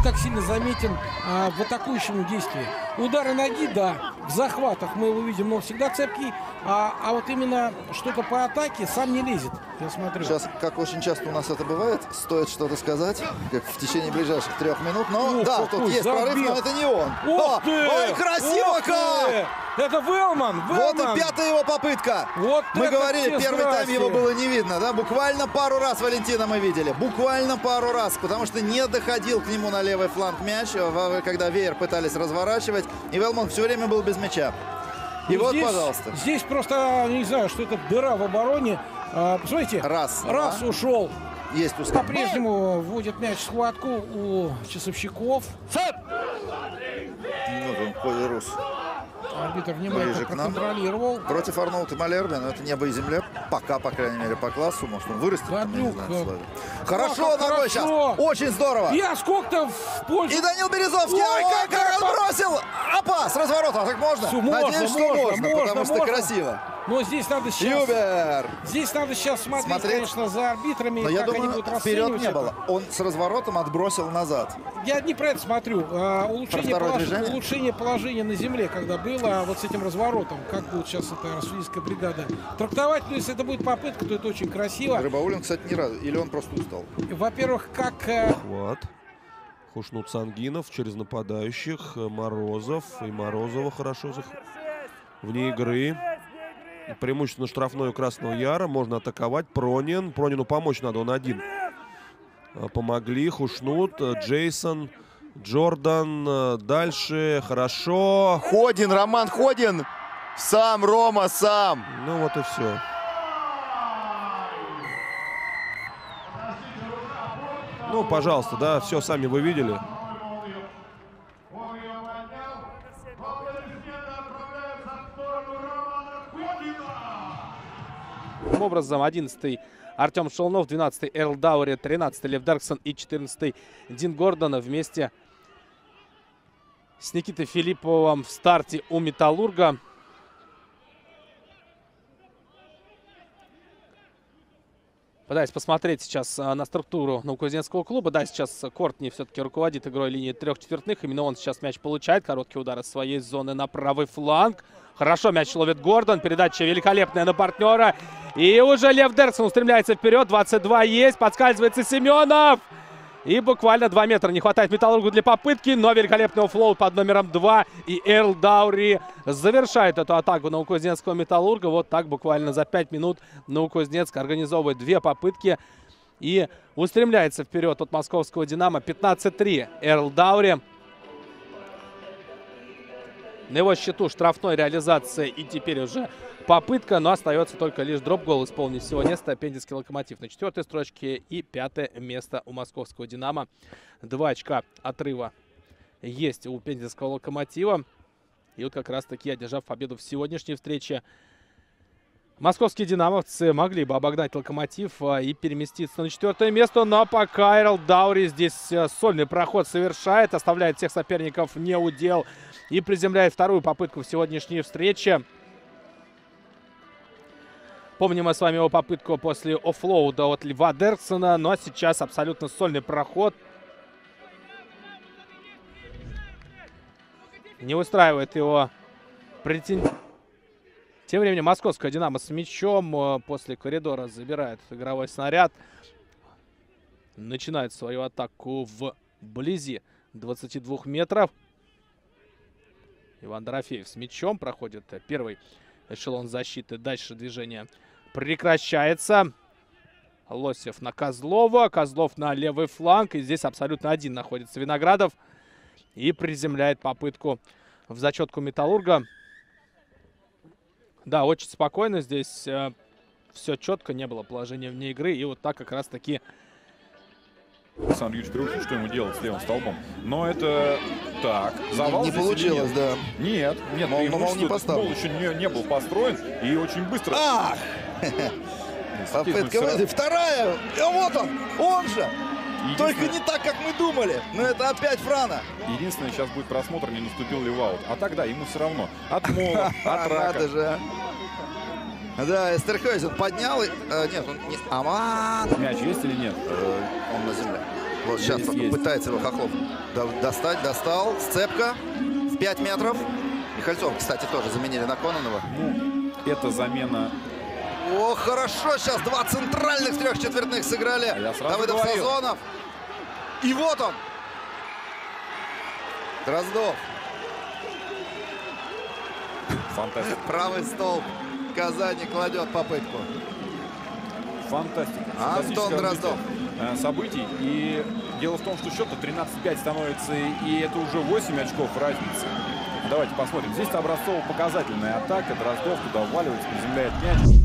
так сильно заметен в атакующем действии. Удары ноги, да, в захватах мы его видим, но всегда цепкий. А вот именно что-то по атаке сам не лезет, я смотрю. Сейчас, как очень часто у нас это бывает, стоит что-то сказать, как в течение ближайших 3 минут. Но да, тут есть прорыв, но это не он. Ой, красиво как! Это Велман! Вот и 5-я его попытка. Вот мы говорили, первый тайм его было не видно, да? Буквально пару раз Валентина мы видели. Буквально пару раз, потому что не доходил к нему на левый фланг мяч, когда веер пытались разворачивать. И Велман все время был без мяча. И вот, здесь, пожалуйста. Здесь просто, не знаю, что это дыра в обороне. Посмотрите, раз ушел. Есть ускорение. По-прежнему вводит мяч в схватку у часовщиков. Ну, Рус. Арбитр внимательно проконтролировал. Против Арнольда Малерби, но это небо и земля. Пока, по крайней мере, по классу. Может, он вырастет. Хорошо, ногой сейчас. Очень здорово. И сколько-то в пользу. И Данил Березовский. Ой, как он бросил. Опа, с разворота. Так можно? Надеюсь, что можно, потому что красиво. Но здесь надо сейчас... Юбер! Здесь надо сейчас смотреть, конечно, за арбитрами. Но я думаю, вперед не было. Он с разворотом отбросил назад. Я не про это смотрю. Улучшение положения на земле, когда было вот с этим разворотом. Как будет сейчас эта арсенальская бригада трактовать. Ну, если это будет попытка, то это очень красиво. Рыбаулин, кстати, не рад. Или он просто устал? Во-первых, как... Вот. Хушнут Сангинов через нападающих. Морозов. И Морозова хорошо вне игры. Преимущественно штрафной у Красного Яра. Можно атаковать. Пронин. Пронину помочь надо, он один. Помогли. Хушнут. Джейсон. Джордан. Дальше. Хорошо. Ходин, Роман Ходин. Сам, Рома, сам. Ну вот и все. Ну, пожалуйста, да, все сами вы видели. Таким образом, 11-й Артем Шелнов, 12-й Эрл Даури, 13-й Лев Дерксон и 14-й Дин Гордон вместе с Никитой Филипповым в старте у Металлурга. Пытаюсь посмотреть сейчас на структуру Новокузнецкого клуба. Да, сейчас Кортни все-таки руководит игрой линии 3 четвертных. Именно он сейчас мяч получает. Короткий удар из своей зоны на правый фланг. Хорошо мяч ловит Гордон. Передача великолепная на партнера. И уже Лев Дерксон устремляется вперед. 22 есть. Подскальзывается Семенов. И буквально 2 метра не хватает Металлургу для попытки. Но великолепный оффлоуд под номером 2. И Эрл Даури завершает эту атаку Новокузнецкого Металлурга. Вот так буквально за 5 минут Новокузнецк организовывает 2 попытки. И устремляется вперед от московского Динамо. 15-3 Эрл Даури. На его счету штрафной реализация и теперь уже попытка, но остается только лишь дроп-гол исполнить сегодня. Пензенский Локомотив на 4-й строчке и 5-е место у московского Динамо. 2 очка отрыва есть у Пензенского Локомотива. И вот как раз-таки, одержав победу в сегодняшней встрече, московские динамовцы могли бы обогнать Локомотив и переместиться на 4-е место. Но пока Эрл Даури здесь сольный проход совершает, оставляет всех соперников не у дел и приземляет вторую попытку в сегодняшней встрече. Помним мы с вами его попытку после оффлоуда от Льва Дерксона. Но сейчас абсолютно сольный проход. Не устраивает его претендент. Тем временем московская Динамо с мячом после коридора забирает игровой снаряд. Начинает свою атаку вблизи 22 метров. Иван Дорофеев с мячом проходит первый эшелон защиты. Дальше движение прекращается. Лосев на Козлова. Козлов на левый фланг. И здесь абсолютно один находится Виноградов. И приземляет попытку в зачетку Металлурга. Да, очень спокойно здесь. Все четко. Не было положения вне игры. И вот так как раз таки... Александр Юрьевич Трюшин, что ему делать с левым столбом? Но это так. Завал не получилось, да. Нет, мол не поставлен. Гол еще не был построен и очень быстро. Попытка выйти. Вторая. Вот он же. Только не так, как мы думали. Но это опять Франа. Единственное, сейчас будет просмотр, не наступил ли в аут. А тогда ему все равно. От мола, от рака. Надо же. Да, Эстерхойзен поднял. Нет, он не... Аман! Мяч есть или нет? Он на земле. Вот сейчас Есть, только есть. пытается его Хохлов достать. Достал. Сцепка в 5 метров. Михальцов, кстати, тоже заменили на Кононова. Ну, это замена. О, хорошо. Сейчас два центральных трехчетвертных сыграли. Я сразу Давыдов, говорил. Сазонов. И вот он. Дроздов. Фантастика. Правый столб Казани кладет попытку. Фантастика. Антон Фантастическое Дроздов. развитие, событий. И дело в том, что счет 13-5 становится, и это уже 8 очков разницы. Давайте посмотрим. Здесь образцово-показательная атака. Дроздов туда вваливается, приземляет мяч.